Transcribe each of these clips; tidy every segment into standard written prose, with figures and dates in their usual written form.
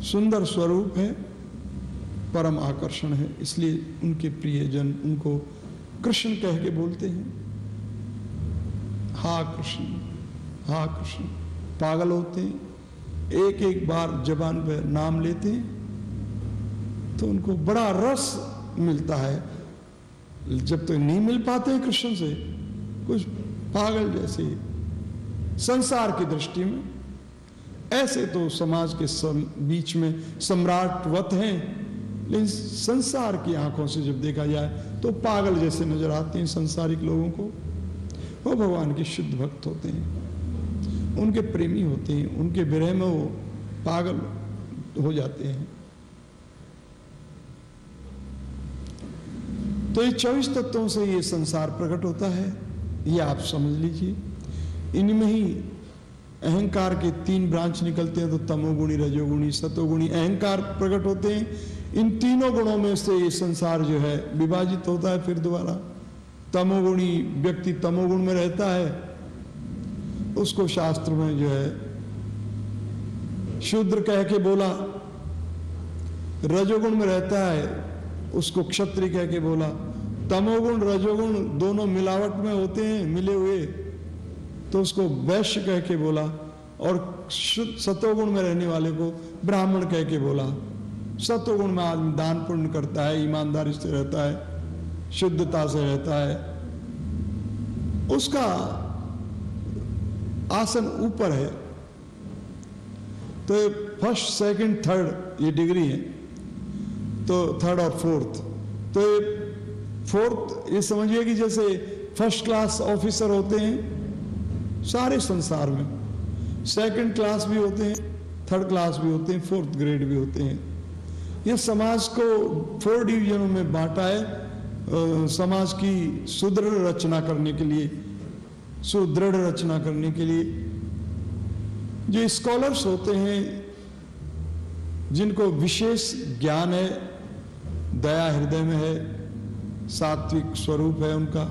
सुंदर स्वरूप है, परम आकर्षण है, इसलिए उनके प्रियजन उनको कृष्ण कह के बोलते हैं। हा कृष्ण, हा कृष्ण। पागल होते हैं, एक एक बार जबान पर नाम लेते हैं तो उनको बड़ा रस मिलता है। जब तक नहीं मिल पाते हैं कृष्ण से, कुछ पागल जैसे संसार की दृष्टि में। ऐसे तो समाज के बीच में सम्राटवत हैं, लेकिन संसार की आंखों से जब देखा जाए तो पागल जैसे नजर आते हैं संसारिक लोगों को। वो भगवान के शुद्ध भक्त होते हैं, उनके प्रेमी होते हैं, उनके विरह में वो पागल हो जाते हैं। तो ये 24 तत्वों से ये संसार प्रकट होता है, ये आप समझ लीजिए। इनमें ही अहंकार के 3 ब्रांच निकलते हैं, तो तमोगुणी, रजोगुणी, सतोगुणी अहंकार प्रकट होते हैं। इन तीनों गुणों में से ये संसार जो है विभाजित होता है। फिर दोबारा तमोगुणी व्यक्ति तमोगुण में रहता है, उसको शास्त्र में जो है शूद्र कह के बोला। रजोगुण में रहता है, उसको क्षत्रिय कह के बोला। तमोगुण रजोगुण दोनों मिलावट में होते हैं, मिले हुए, तो उसको वैश्य कह के बोला। और सतोगुण में रहने वाले को ब्राह्मण कह के बोला। सतोगुण में आदमी दान पुण्य करता है, ईमानदारी से रहता है, शुद्धता से रहता है, उसका आसन ऊपर है। तो फर्स्ट, सेकंड, थर्ड ये डिग्री है, तो थर्ड और फोर्थ। तो ये फोर्थ ये समझिए कि जैसे फर्स्ट क्लास ऑफिसर होते हैं सारे संसार में, सेकंड क्लास भी होते हैं, थर्ड क्लास भी होते हैं, फोर्थ ग्रेड भी होते हैं। ये समाज को 4 डिवीजनों में बांटा है, समाज की सुदृढ़ रचना करने के लिए, सुदृढ़ रचना करने के लिए। जो स्कॉलर्स होते हैं, जिनको विशेष ज्ञान है, दया हृदय में है, सात्विक स्वरूप है उनका,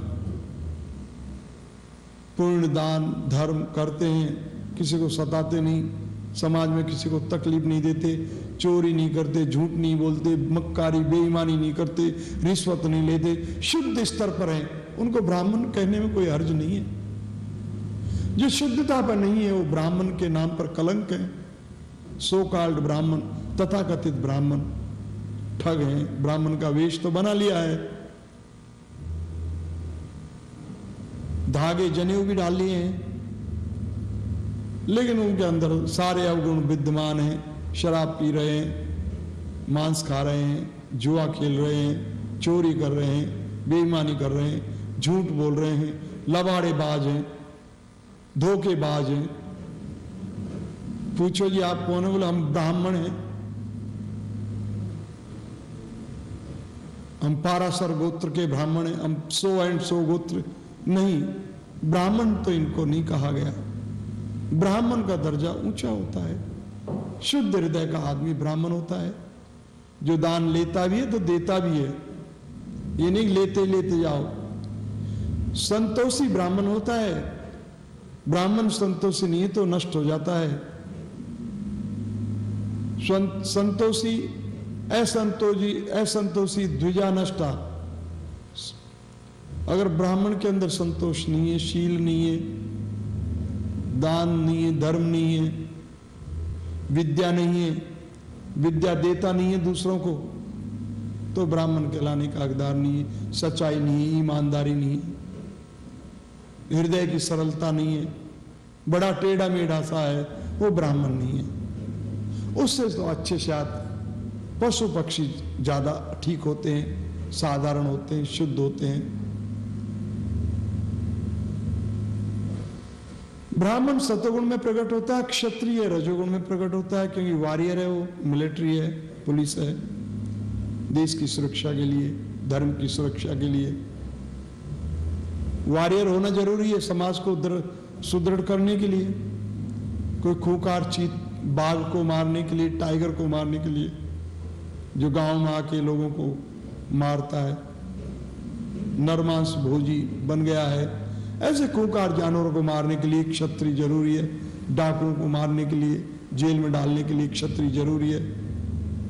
पूर्ण दान धर्म करते हैं, किसी को सताते नहीं, समाज में किसी को तकलीफ नहीं देते, चोरी नहीं करते, झूठ नहीं बोलते, मक्कारी बेईमानी नहीं करते, रिश्वत नहीं लेते, शुद्ध स्तर पर हैं, उनको ब्राह्मण कहने में कोई हर्ज नहीं है। जो शुद्धता पर नहीं है वो ब्राह्मण के नाम पर कलंक है। सो कॉल्ड ब्राह्मण, तथाकथित ब्राह्मण ठग हैं, ब्राह्मण का वेश तो बना लिया है, धागे जनेऊ भी डाल लिए हैं, लेकिन उनके अंदर सारे अवगुण विद्यमान हैं। शराब पी रहे हैं, मांस खा रहे हैं, जुआ खेल रहे हैं, चोरी कर रहे हैं, बेईमानी कर रहे हैं, झूठ बोल रहे हैं, लबाड़ेबाज हैं, धोखेबाज हैं। पूछो जी आप कौन है? बोले हम ब्राह्मण हैं, हम पाराशर गोत्र के ब्राह्मण हैं, हम 100 एंड 100 गोत्र नहीं। ब्राह्मण तो इनको नहीं कहा गया। ब्राह्मण का दर्जा ऊंचा होता है, शुद्ध हृदय का आदमी ब्राह्मण होता है, जो दान लेता भी है तो देता भी है, ये नहीं लेते लेते जाओ। संतोषी ब्राह्मण होता है, ब्राह्मण संतोषी नहीं है तो नष्ट हो जाता है। संतोषी असंतोषी द्विजा नष्टा। अगर ब्राह्मण के अंदर संतोष नहीं है, शील नहीं है, दान नहीं है, धर्म नहीं है, विद्या नहीं है, विद्या देता नहीं है दूसरों को, तो ब्राह्मण कहलाने का हकदार नहीं है। सच्चाई नहीं है, ईमानदारी नहीं है, हृदय की सरलता नहीं है, बड़ा टेढ़ा मेढ़ा सा है, वो ब्राह्मण नहीं है। उससे तो अच्छे शायद पशु पक्षी ज्यादा ठीक होते हैं, साधारण होते हैं, शुद्ध होते हैं। ब्राह्मण सतोगुण में प्रकट होता है, क्षत्रिय रजोगुण में प्रकट होता है, क्योंकि वॉरियर है, वो मिलिट्री है, पुलिस है, देश की सुरक्षा के लिए, धर्म की सुरक्षा के लिए वॉरियर होना जरूरी है, समाज को सुदृढ़ करने के लिए। कोई खूंखार चीत बाघ को मारने के लिए, टाइगर को मारने के लिए, जो गांव में आके लोगों को मारता है, नरमांस भोजी बन गया है, ऐसे खूंखार जानवरों को मारने के लिए क्षत्रिय जरूरी है। डाकुओं को मारने के लिए, जेल में डालने के लिए क्षत्रिय जरूरी है।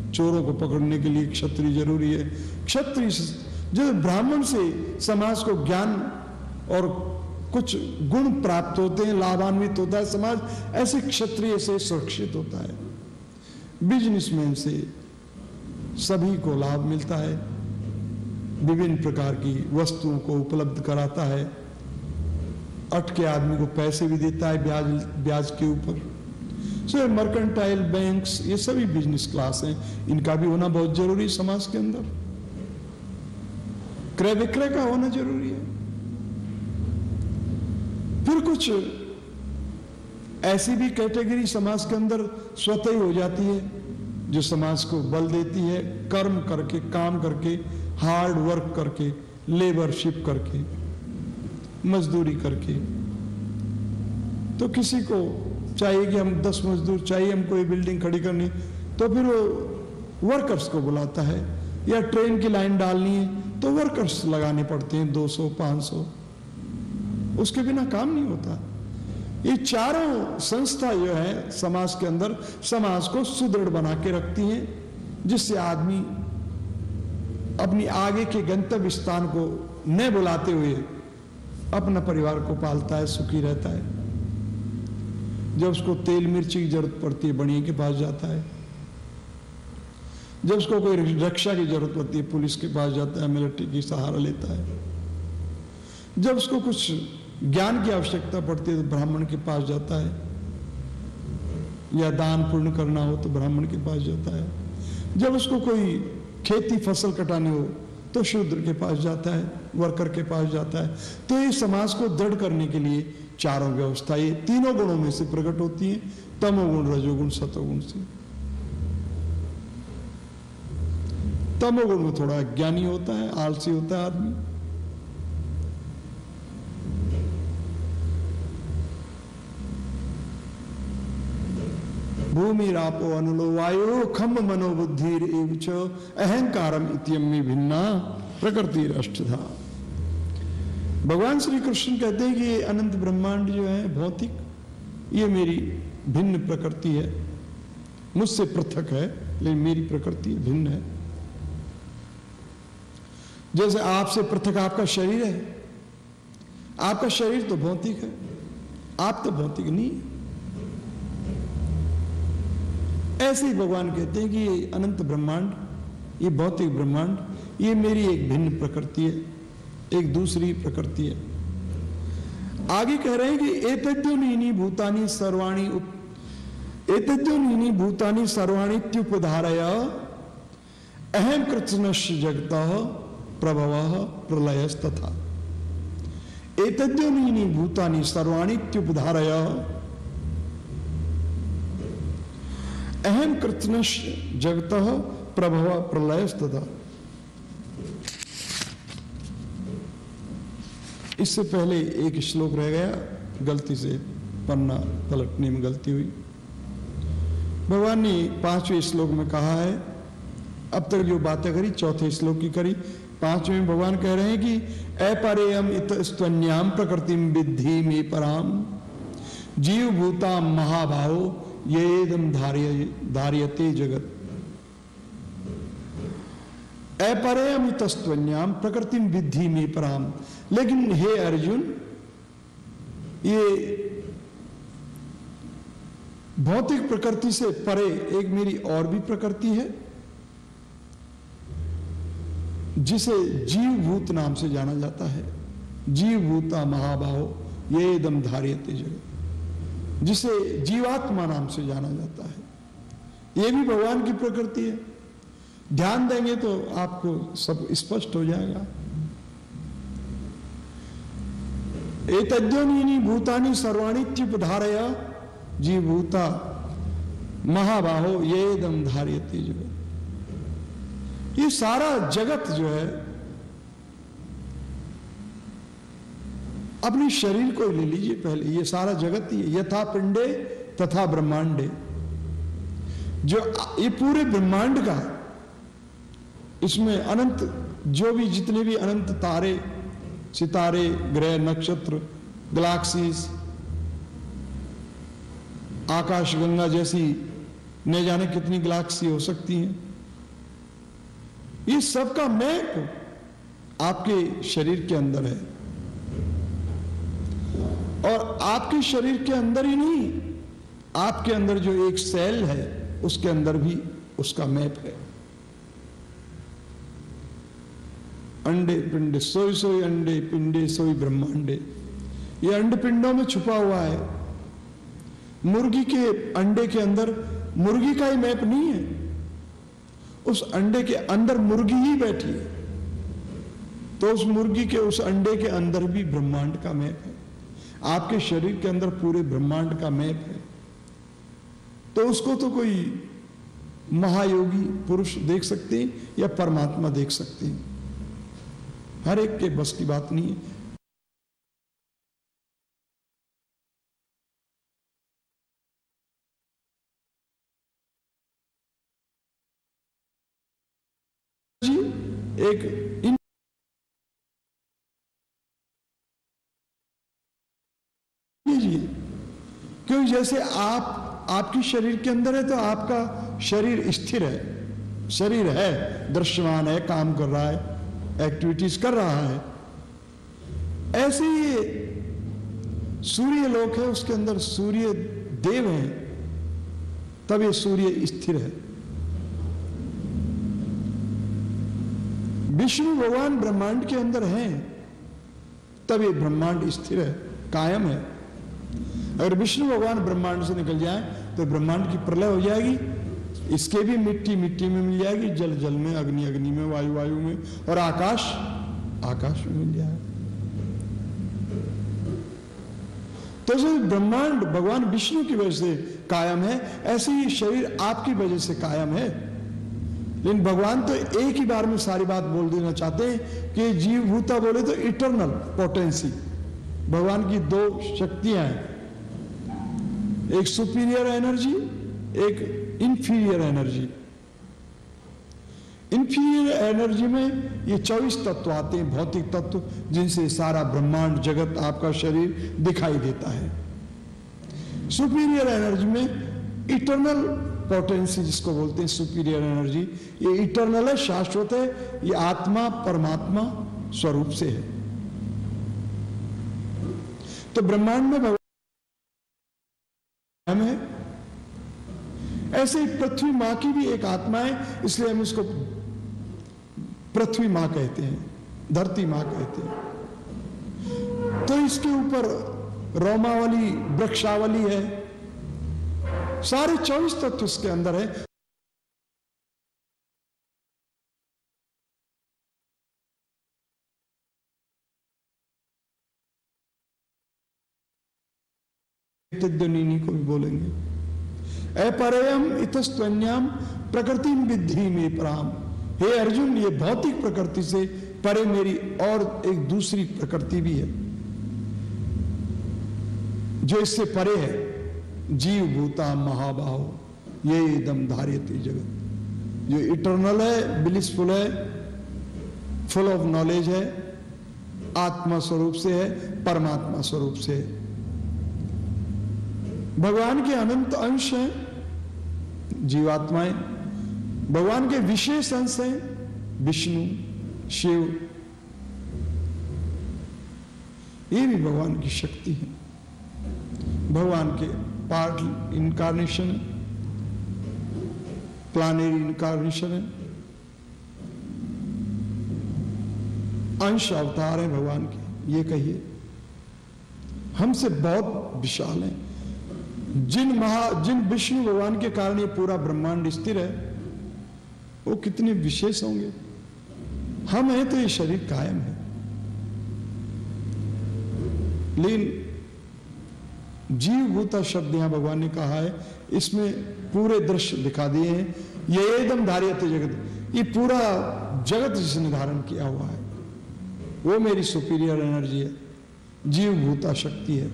चोरों को पकड़ने के लिए क्षत्रिय जरूरी है। क्षत्रिय जो ब्राह्मण से समाज को ज्ञान और कुछ गुण प्राप्त होते हैं, लाभान्वित होता है समाज, ऐसे क्षत्रिय से सुरक्षित होता है। बिजनेसमैन से सभी को लाभ मिलता है, विभिन्न प्रकार की वस्तुओं को उपलब्ध कराता है, अटके आदमी को पैसे भी देता है ब्याज के ऊपर। सो मर्केंटाइल बैंक्स ये सभी बिजनेस क्लास हैं, इनका भी होना बहुत जरूरी है समाज के अंदर। क्रय विक्रय का होना जरूरी है। फिर कुछ ऐसी भी कैटेगरी समाज के अंदर स्वतः ही हो जाती है जो समाज को बल देती है, कर्म करके, काम करके, हार्ड वर्क करके, लेबरशिप करके, मजदूरी करके। तो किसी को चाहिए कि हम 10 मजदूर चाहिए, हमको ये बिल्डिंग खड़ी करनी, तो फिर वो वर्कर्स को बुलाता है। या ट्रेन की लाइन डालनी है तो वर्कर्स लगाने पड़ते हैं 200 500, उसके बिना काम नहीं होता। ये चारों संस्था जो है समाज के अंदर समाज को सुदृढ़ बना के रखती हैं, जिससे आदमी अपनी आगे के गंतव्य स्थान को न बुलाते हुए अपना परिवार को पालता है, सुखी रहता है। जब उसको तेल मिर्ची की जरूरत पड़ती है बढ़िया के पास जाता है, जब उसको कोई रक्षा की जरूरत पड़ती है पुलिस के पास जाता है, मिलिट्री की सहारा लेता है, जब उसको कुछ ज्ञान की आवश्यकता पड़ती है तो ब्राह्मण के पास जाता है, या दान पुण्य करना हो तो ब्राह्मण के पास जाता है, जब उसको कोई खेती फसल कटानी हो तो शूद्र के पास जाता है, वर्कर के पास जाता है। तो ये समाज को दृढ़ करने के लिए चारों व्यवस्था ये तीनों गुणों में से प्रकट होती है, तमोगुण, रजोगुण, सतोगुण से। तमोगुण में थोड़ा अज्ञानी होता है, आलसी होता है आदमी। भूमि रापो अनुलो वायु खम मनोबुद्धिर एवच अहंकारम इत्यम्मी भिन्ना प्रकृति अष्टधा। भगवान श्री कृष्ण कहते हैं कि ये अनंत ब्रह्मांड जो है भौतिक, ये मेरी भिन्न प्रकृति है, मुझसे पृथक है, लेकिन मेरी प्रकृति भिन्न है। जैसे आपसे पृथक आपका शरीर है, आपका शरीर तो भौतिक है, आप तो भौतिक नहीं। ऐसे ही भगवान कहते हैं कि ये अनंत ब्रह्मांड, ये भौतिक ब्रह्मांड, ये मेरी एक भिन्न प्रकृति है, एक दूसरी प्रकृति है। आगे कह रहे हैं कि एतद्योनीनि भूतानि सर्वाणि एतद्योनीनि भूतानि सर्वाणि इत्युपधारय अहम कृत्स्नस्य जगतः प्रभवः प्रलयस्तथा। एतद्योनीनि भूतानि सर्वाणि इत्युपधारय अहम कृत्स्नस्य जगतः प्रभवः प्रलयस्तथा। इससे पहले एक श्लोक रह गया, गलती से पन्ना पलटने में गलती हुई। भगवान ने 5वें श्लोक में कहा है, अब तक जो बातें करी चौथे श्लोक की करी, 5वें में भगवान कह रहे हैं कि अपरेयम इतस्त्वन्याम प्रकृतिम विद्धि में पराम जीव भूता महाभावो येदम धार्यते जगत। अपरेयम इतस्त्वन्याम प्रकृतिम विद्धि में पराम। लेकिन हे अर्जुन, ये भौतिक प्रकृति से परे एक मेरी और भी प्रकृति है, जिसे जीव भूत नाम से जाना जाता है। जीव भूता महाबाहो ये दम धार्यते जगत, जिसे जीवात्मा नाम से जाना जाता है। ये भी भगवान की प्रकृति है। ध्यान देंगे तो आपको सब स्पष्ट हो जाएगा। एतद्योनीनि भूतानि सर्वाणीत्युपधारय जीवभूता महाबाहो ये दम धार्यते जगत। ये सारा जगत जो है, अपने शरीर को ले लीजिए पहले, ये सारा जगत ही है। यथा पिंडे तथा ब्रह्मांडे, जो ये पूरे ब्रह्मांड का, इसमें अनंत जो भी जितने भी अनंत तारे सितारे ग्रह नक्षत्र गैलेक्सीज आकाश गंगा जैसी न जाने कितनी गैलेक्सी हो सकती हैं, ये सबका मैप आपके शरीर के अंदर है। और आपके शरीर के अंदर ही नहीं, आपके अंदर जो एक सेल है उसके अंदर भी उसका मैप है। अंडे पिंडे सोई सोई अंडे पिंडे सोई ब्रह्मांडे, ये अंड पिंडों में छुपा हुआ है। मुर्गी के अंडे के अंदर मुर्गी का ही मैप नहीं है, उस अंडे के अंदर मुर्गी ही बैठी है, तो उस मुर्गी के उस अंडे के अंदर भी ब्रह्मांड का मैप है। आपके शरीर के अंदर पूरे ब्रह्मांड का मैप है। तो उसको तो कोई महायोगी पुरुष देख सकते हैं या परमात्मा देख सकते हैं, हर एक के बस की बात नहीं है। जी एक इन क्योंकि जैसे आपकी शरीर के अंदर है तो आपका शरीर स्थिर है, शरीर है, दृश्यमान है, काम कर रहा है, एक्टिविटीज कर रहा है। ऐसे ही सूर्य लोक है, उसके अंदर सूर्य देव है, तब ये सूर्य स्थिर है। विष्णु भगवान ब्रह्मांड के अंदर हैं, तब ये ब्रह्मांड स्थिर है, कायम है। अगर विष्णु भगवान ब्रह्मांड से निकल जाए तो ब्रह्मांड की प्रलय हो जाएगी, इसके भी मिट्टी मिट्टी में मिल जाएगी, जल जल में, अग्नि अग्नि में, वायु वायु में, और आकाश आकाश में मिल जाएगा। तो जो ब्रह्मांड भगवान विष्णु की वजह से कायम है, ऐसे ही शरीर आपकी वजह से कायम है। लेकिन भगवान तो एक ही बार में सारी बात बोल देना चाहते हैं कि जीव भूता बोले तो इटरनल पोटेंसी, भगवान की दो शक्तियां हैं, एक सुपीरियर एनर्जी, एक इंफीरियर एनर्जी। इंफीरियर एनर्जी में ये 24 तत्व आते हैं, भौतिक तत्व, जिनसे सारा ब्रह्मांड जगत आपका शरीर दिखाई देता है। सुपीरियर एनर्जी में इटरनल पोटेंसी जिसको बोलते हैं सुपीरियर एनर्जी, ये इटरनल है, शाश्वत है, ये आत्मा परमात्मा स्वरूप से है। तो ब्रह्मांड में भगवान है, ऐसे ही पृथ्वी मां की भी एक आत्मा है, इसलिए हम इसको पृथ्वी मां कहते हैं, धरती मां कहते हैं। तो इसके ऊपर रोमावली, वृक्षावली है, सारे 24 तत्व इसके अंदर है। तिद्यनीनी को भी बोलेंगे। अपरयम इतस्त्वन्याम प्रकृति विद्धि में पराम। हे अर्जुन, ये भौतिक प्रकृति से परे मेरी और एक दूसरी प्रकृति भी है जो इससे परे है। जीव भूता महाबाहो ये एकदम धार्यते जगत, जो इटर्नल है, ब्लिसफुल है, फुल ऑफ नॉलेज है, आत्मा स्वरूप से है, परमात्मा स्वरूप से है। भगवान के अनंत अंश हैं जीवात्माएं, भगवान के विशेष अंश हैं विष्णु, शिव, ये भी भगवान की शक्ति है। भगवान के पार्ट इनकारनेशन, प्लानेरी इनकारनेशन है, अंश अवतार है भगवान के, ये कहिए हमसे बहुत विशाल है। जिन विष्णु भगवान के कारण ये पूरा ब्रह्मांड स्थिर है, वो कितने विशेष होंगे। हम हैं तो ये शरीर कायम है, लेकिन जीव भूता शब्द यहां भगवान ने कहा है, इसमें पूरे दृश्य दिखा दिए हैं। ये एकदम धार्यते जगत, ये पूरा जगत जिसने धारण किया हुआ है वो मेरी सुपीरियर एनर्जी है, जीव भूता शक्ति है।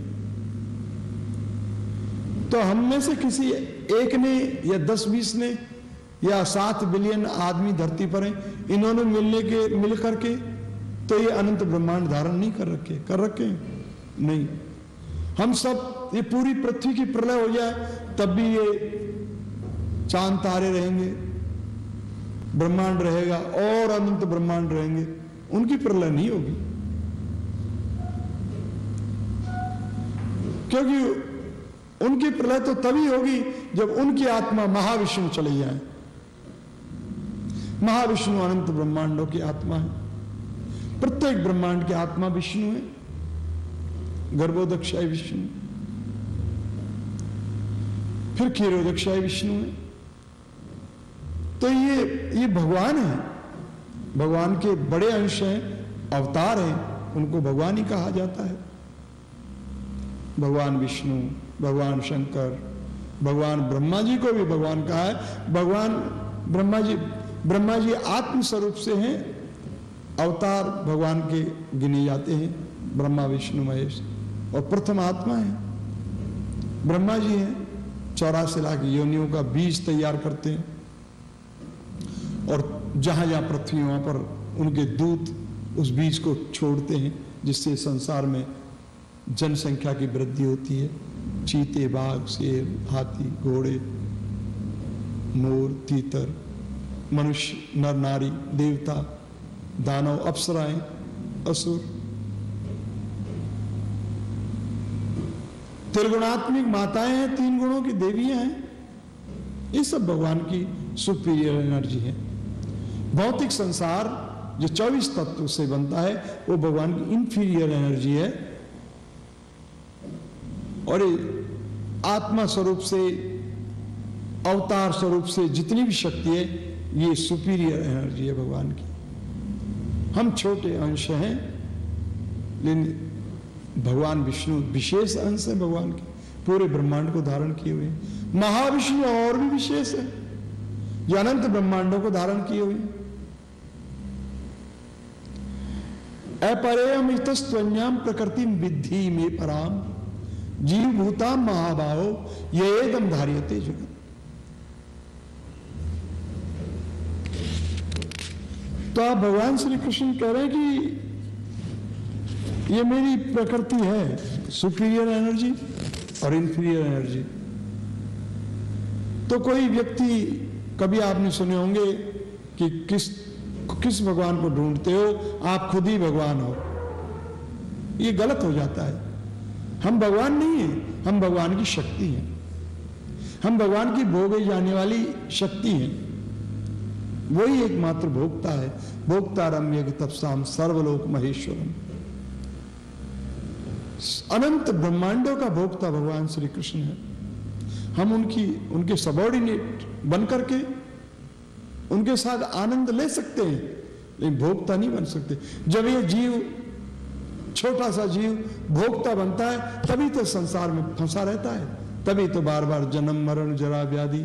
तो हम में से किसी एक ने या 10-20 ने या 7 बिलियन आदमी धरती पर हैं, इन्होंने मिल करके तो ये अनंत ब्रह्मांड धारण नहीं कर रखे नहीं। हम सब, ये पूरी पृथ्वी की प्रलय हो जाए तब भी ये चांद तारे रहेंगे, ब्रह्मांड रहेगा और अनंत ब्रह्मांड रहेंगे, उनकी प्रलय नहीं होगी, क्योंकि उनकी प्रलय तो तभी होगी जब उनकी आत्मा महाविष्णु चली जाए। महाविष्णु अनंत ब्रह्मांडों की आत्मा है, प्रत्येक ब्रह्मांड की आत्मा विष्णु है, गर्भोदक्षाय विष्णु, फिर क्षीरोदक्षाय विष्णु है। तो ये भगवान है, भगवान के बड़े अंश हैं, अवतार हैं, उनको भगवान ही कहा जाता है। भगवान विष्णु, भगवान शंकर, भगवान ब्रह्मा जी को भी भगवान कहा है। भगवान ब्रह्मा जी आत्म स्वरूप से हैं, अवतार भगवान के गिने जाते हैं, ब्रह्मा विष्णु महेश, और प्रथम आत्मा है ब्रह्मा जी हैं। 84 लाख योनियों का बीज तैयार करते हैं, और जहां जहां पृथ्वी वहां पर उनके दूत उस बीज को छोड़ते हैं, जिससे संसार में जनसंख्या की वृद्धि होती है। चीते, बाघ, शेर, हाथी, घोड़े, मोर, तीतर, मनुष्य, नर नारी, देवता, दानव, अप्सराएं, असुर, त्रिगुणात्मिक माताएं हैं, 3 गुणों की देवियां हैं। ये सब भगवान की सुपीरियर एनर्जी है। भौतिक संसार जो 24 तत्व से बनता है वो भगवान की इंफीरियर एनर्जी है, और आत्मा स्वरूप से, अवतार स्वरूप से जितनी भी शक्ति है ये सुपीरियर एनर्जी है भगवान की। हम छोटे अंश हैं, लेकिन भगवान विष्णु विशेष अंश है भगवान के, पूरे ब्रह्मांड को धारण किए हुए। महाविष्णु और भी विशेष है, जो अनंत ब्रह्मांडों को धारण किए हुए। अपरेयम इतस्त्वन्याम प्रकृतिम विद्धि में पराम जीव भूताम महाभाव ये एकदम धार्यते जगत। तो आप भगवान श्री कृष्ण कह रहे हैं कि ये मेरी प्रकृति है, सुपीरियर एनर्जी और इंफीरियर एनर्जी। तो कोई व्यक्ति, कभी आपने सुने होंगे कि किस भगवान को ढूंढते हो, आप खुद ही भगवान हो। ये गलत हो जाता है। हम भगवान नहीं हैं, हम भगवान की शक्ति हैं, हम भगवान की भोगी जाने वाली शक्ति हैं। वही एकमात्र भोक्ता है। भोक्ता रम्य तपसाम सर्वलोक महेश्वरम। अनंत ब्रह्मांडों का भोक्ता भगवान श्री कृष्ण है। हम उनके सबॉर्डिनेट बन करके उनके साथ आनंद ले सकते हैं, लेकिन भोक्ता नहीं बन सकते। जब ये जीव, छोटा सा जीव भोक्ता बनता है, तभी तो संसार में फंसा रहता है, तभी तो बार बार जन्म मरण जरा व्याधि,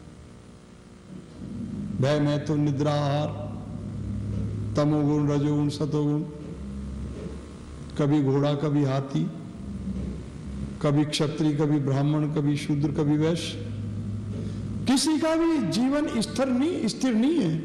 भय में तो निद्राहार, तमोगुण रजोगुण सतोगुण, कभी घोड़ा कभी हाथी, कभी क्षत्रिय कभी ब्राह्मण, कभी शूद्र कभी वैश्य। किसी का भी जीवन स्थिर नहीं है।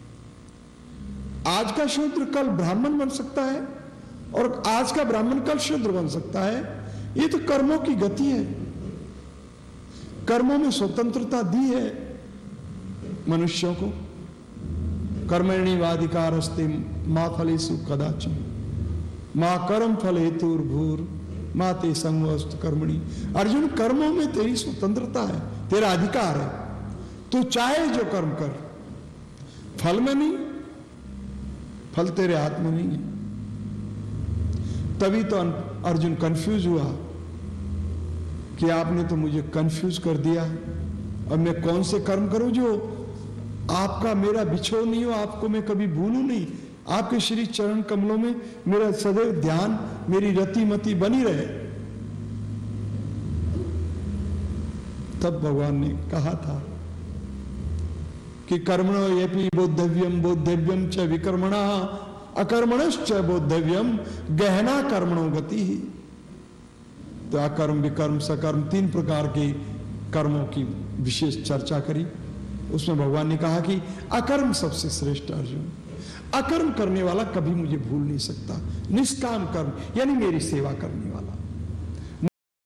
आज का शूद्र कल ब्राह्मण बन सकता है, और आज का ब्राह्मण कल शूद्र बन सकता है। ये तो कर्मों की गति है। कर्मों में स्वतंत्रता दी है मनुष्यों को। कर्मण्येवाधिकारस्ते मा फलेषु कदाचन मा कर्म फल हेतुर्भूर मा ते संगोऽस्तु कर्मणि। अर्जुन, कर्मों में तेरी स्वतंत्रता है, तेरा अधिकार है। तू चाहे जो कर्म कर, फल में नहीं, फल तेरे हाथ में नहीं है। तभी तो अर्जुन कंफ्यूज हुआ कि आपने तो मुझे कंफ्यूज कर दिया, अब मैं कौन से कर्म करूं जो आपका मेरा बिछोह नहीं हो, आपको मैं कभी भूलूं नहीं, आपके श्री चरण कमलों में मेरा सदैव ध्यान, मेरी रतिमति बनी रहे। तब भगवान ने कहा था कि कर्मणो यपि बोद्धव्यम च विकर्मणा अकर्मणश्च बोद्धव्यम गहना कर्मणो गति। तो अकर्म, विकर्म, सकर्म 3 प्रकार के कर्मों की विशेष चर्चा करी। उसमें भगवान ने कहा कि अकर्म सबसे श्रेष्ठ अर्जुन। अकर्म करने वाला कभी मुझे भूल नहीं सकता। निष्काम कर्म यानी मेरी सेवा करने वाला,